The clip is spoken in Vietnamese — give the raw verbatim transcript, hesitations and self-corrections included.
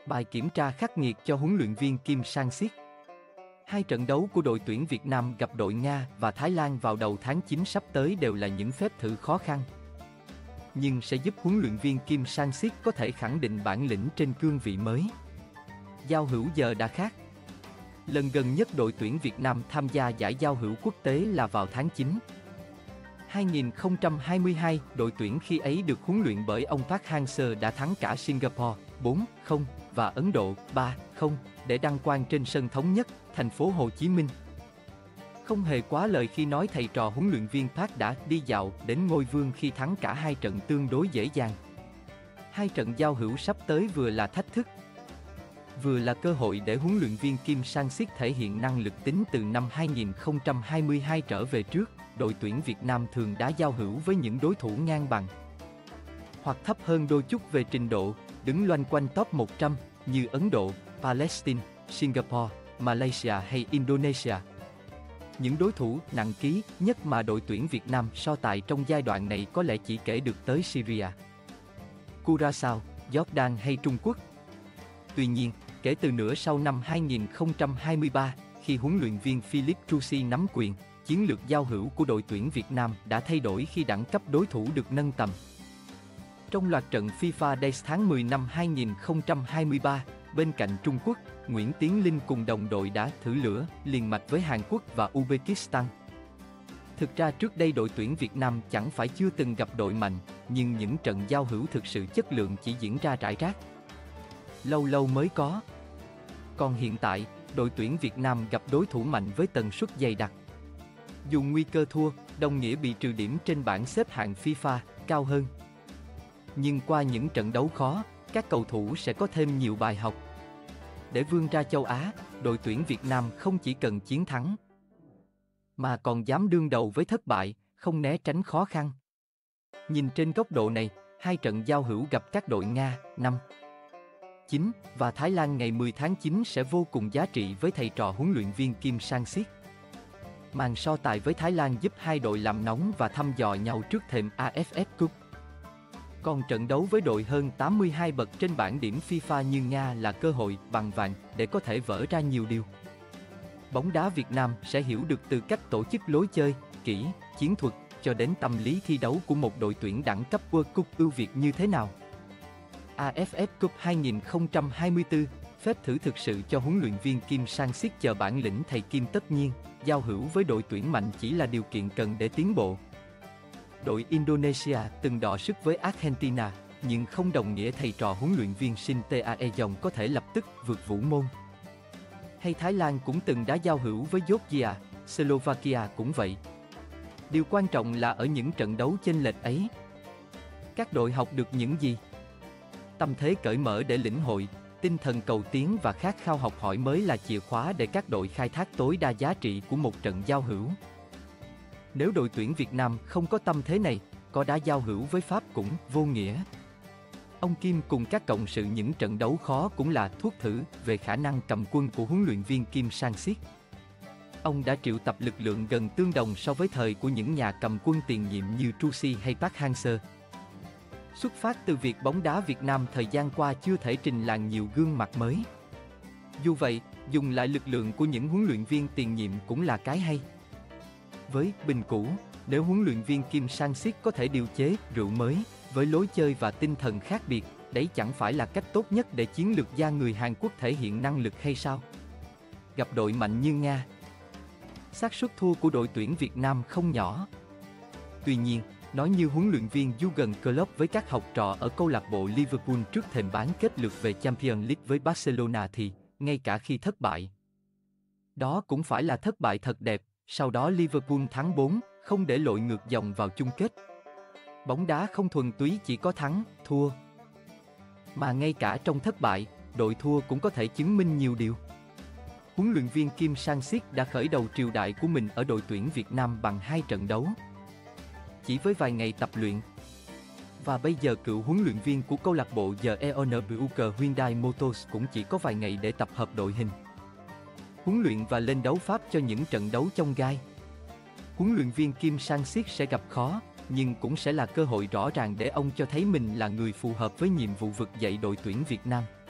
Bài kiểm tra khắc nghiệt cho huấn luyện viên Kim Sang-sik. Hai trận đấu của đội tuyển Việt Nam gặp đội Nga và Thái Lan vào đầu tháng chín sắp tới đều là những phép thử khó khăn, nhưng sẽ giúp huấn luyện viên Kim Sang-sik có thể khẳng định bản lĩnh trên cương vị mới. Giao hữu giờ đã khác. Lần gần nhất đội tuyển Việt Nam tham gia giải giao hữu quốc tế là vào tháng chín hai nghìn không trăm hai mươi hai, đội tuyển khi ấy được huấn luyện bởi ông Park Hang-seo đã thắng cả Singapore bốn không và Ấn Độ ba không để đăng quang trên sân Thống Nhất, thành phố Hồ Chí Minh. Không hề quá lời khi nói thầy trò huấn luyện viên Park đã đi dạo đến ngôi vương khi thắng cả hai trận tương đối dễ dàng. Hai trận giao hữu sắp tới vừa là thách thức, vừa là cơ hội để huấn luyện viên Kim Sang-sik thể hiện năng lực tính từ năm hai nghìn không trăm hai mươi hai trở về trước. Đội tuyển Việt Nam thường đá giao hữu với những đối thủ ngang bằng hoặc thấp hơn đôi chút về trình độ, đứng loanh quanh top một trăm như Ấn Độ, Palestine, Singapore, Malaysia hay Indonesia. Những đối thủ nặng ký nhất mà đội tuyển Việt Nam so tài trong giai đoạn này có lẽ chỉ kể được tới Syria, Curaçao, Jordan hay Trung Quốc. Tuy nhiên, kể từ nửa sau năm hai nghìn không trăm hai mươi ba, khi huấn luyện viên Philippe Troussy nắm quyền, chiến lược giao hữu của đội tuyển Việt Nam đã thay đổi khi đẳng cấp đối thủ được nâng tầm. Trong loạt trận FIFA Days tháng mười năm hai nghìn không trăm hai mươi ba, bên cạnh Trung Quốc, Nguyễn Tiến Linh cùng đồng đội đã thử lửa liền mạch với Hàn Quốc và Uzbekistan. Thực ra trước đây đội tuyển Việt Nam chẳng phải chưa từng gặp đội mạnh, nhưng những trận giao hữu thực sự chất lượng chỉ diễn ra rải rác, lâu lâu mới có. Còn hiện tại, đội tuyển Việt Nam gặp đối thủ mạnh với tần suất dày đặc. Dù nguy cơ thua, đồng nghĩa bị trừ điểm trên bảng xếp hạng FIFA cao hơn. Nhưng qua những trận đấu khó, các cầu thủ sẽ có thêm nhiều bài học. Để vươn ra châu Á, đội tuyển Việt Nam không chỉ cần chiến thắng, mà còn dám đương đầu với thất bại, không né tránh khó khăn. Nhìn trên góc độ này, hai trận giao hữu gặp các đội Nga, năm chín và Thái Lan ngày mười tháng chín sẽ vô cùng giá trị với thầy trò huấn luyện viên Kim Sang-sik. Màn so tài với Thái Lan giúp hai đội làm nóng và thăm dò nhau trước thềm a ép ép Cup. Còn trận đấu với đội hơn tám mươi hai bậc trên bảng điểm FIFA như Nga là cơ hội bằng vàng để có thể vỡ ra nhiều điều. Bóng đá Việt Nam sẽ hiểu được từ cách tổ chức lối chơi, kỹ, chiến thuật cho đến tâm lý thi đấu của một đội tuyển đẳng cấp World Cup ưu việt như thế nào. a ép ép Cup hai nghìn không trăm hai mươi tư, phép thử thực sự cho huấn luyện viên Kim Sang-sik chờ bản lĩnh thầy Kim. Tất nhiên, giao hữu với đội tuyển mạnh chỉ là điều kiện cần để tiến bộ. Đội Indonesia từng đọ sức với Argentina, nhưng không đồng nghĩa thầy trò huấn luyện viên Shin Tae-yong có thể lập tức vượt vũ môn. Hay Thái Lan cũng từng đá giao hữu với Georgia, Slovakia cũng vậy. Điều quan trọng là ở những trận đấu chênh lệch ấy, các đội học được những gì? Tâm thế cởi mở để lĩnh hội, tinh thần cầu tiến và khát khao học hỏi mới là chìa khóa để các đội khai thác tối đa giá trị của một trận giao hữu. Nếu đội tuyển Việt Nam không có tâm thế này, có đá giao hữu với Pháp cũng vô nghĩa. Ông Kim cùng các cộng sự những trận đấu khó cũng là thuốc thử về khả năng cầm quân của huấn luyện viên Kim Sang-sik. Ông đã triệu tập lực lượng gần tương đồng so với thời của những nhà cầm quân tiền nhiệm như Troussy hay Park Hang-seo. Xuất phát từ việc bóng đá Việt Nam thời gian qua chưa thể trình làng nhiều gương mặt mới. Dù vậy, dùng lại lực lượng của những huấn luyện viên tiền nhiệm cũng là cái hay. Với bình cũ, nếu huấn luyện viên Kim Sang-sik có thể điều chế rượu mới, với lối chơi và tinh thần khác biệt, đấy chẳng phải là cách tốt nhất để chiến lược gia người Hàn Quốc thể hiện năng lực hay sao? Gặp đội mạnh như Nga, xác suất thua của đội tuyển Việt Nam không nhỏ. Tuy nhiên, nói như huấn luyện viên Jurgen Klopp với các học trò ở câu lạc bộ Liverpool trước thềm bán kết lượt về Champions League với Barcelona thì, ngay cả khi thất bại, đó cũng phải là thất bại thật đẹp. Sau đó Liverpool thắng bốn không để lội ngược dòng vào chung kết. Bóng đá không thuần túy chỉ có thắng, thua, mà ngay cả trong thất bại, đội thua cũng có thể chứng minh nhiều điều. Huấn luyện viên Kim Sang-sik đã khởi đầu triều đại của mình ở đội tuyển Việt Nam bằng hai trận đấu, chỉ với vài ngày tập luyện. Và bây giờ cựu huấn luyện viên của câu lạc bộ Jeonbuk Hyundai Motors cũng chỉ có vài ngày để tập hợp đội hình, huấn luyện và lên đấu pháp cho những trận đấu chông gai. Huấn luyện viên Kim Sang-sik sẽ gặp khó, nhưng cũng sẽ là cơ hội rõ ràng để ông cho thấy mình là người phù hợp với nhiệm vụ vực dậy đội tuyển Việt Nam.